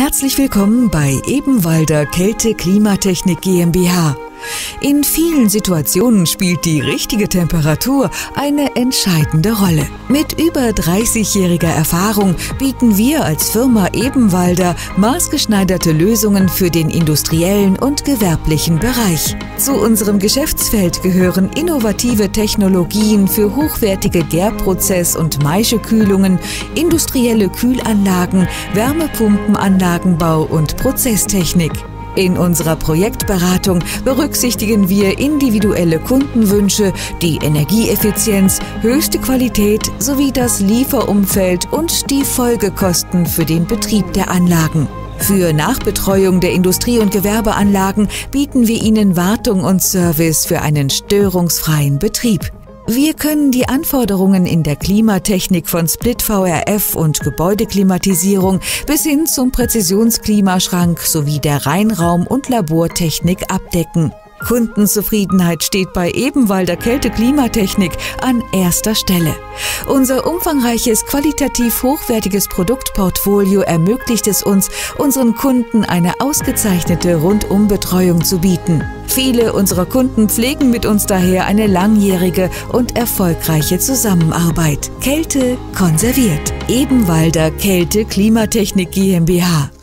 Herzlich willkommen bei Ebenwalder Kälte-Klimatechnik GmbH. In vielen Situationen spielt die richtige Temperatur eine entscheidende Rolle. Mit über 30-jähriger Erfahrung bieten wir als Firma Ebenwalder maßgeschneiderte Lösungen für den industriellen und gewerblichen Bereich. Zu unserem Geschäftsfeld gehören innovative Technologien für hochwertige Gärprozess- und Maischekühlungen, industrielle Kühlanlagen, Wärmepumpenanlagenbau und Prozesstechnik. In unserer Projektberatung berücksichtigen wir individuelle Kundenwünsche, die Energieeffizienz, höchste Qualität sowie das Lieferumfeld und die Folgekosten für den Betrieb der Anlagen. Für Nachbetreuung der Industrie- und Gewerbeanlagen bieten wir Ihnen Wartung und Service für einen störungsfreien Betrieb. Wir können die Anforderungen in der Klimatechnik von Split-VRF und Gebäudeklimatisierung bis hin zum Präzisionsklimaschrank sowie der Reinraum- und Labortechnik abdecken. Kundenzufriedenheit steht bei Ebenwalder Kälte-Klimatechnik an erster Stelle. Unser umfangreiches, qualitativ hochwertiges Produktportfolio ermöglicht es uns, unseren Kunden eine ausgezeichnete Rundumbetreuung zu bieten. Viele unserer Kunden pflegen mit uns daher eine langjährige und erfolgreiche Zusammenarbeit. Kälte konserviert. Ebenwalder Kälte-Klimatechnik GmbH.